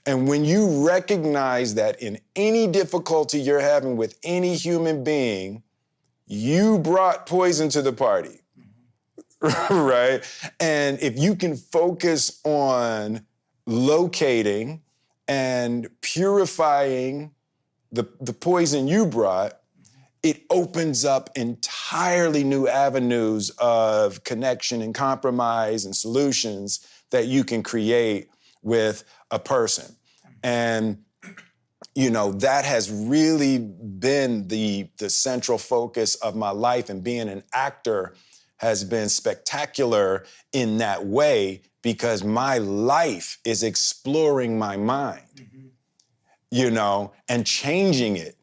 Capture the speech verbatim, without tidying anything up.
And when you recognize that in any difficulty you're having with any human being, you brought poison to the party, right? And if you can focus on locating and purifying the, the poison you brought, it opens up entirely new avenues of connection and compromise and solutions that you can create with a person. And, you know, that has really been the, the central focus of my life, and being an actor has been spectacular in that way, because my life is exploring my mind, mm-hmm. you know, and changing it.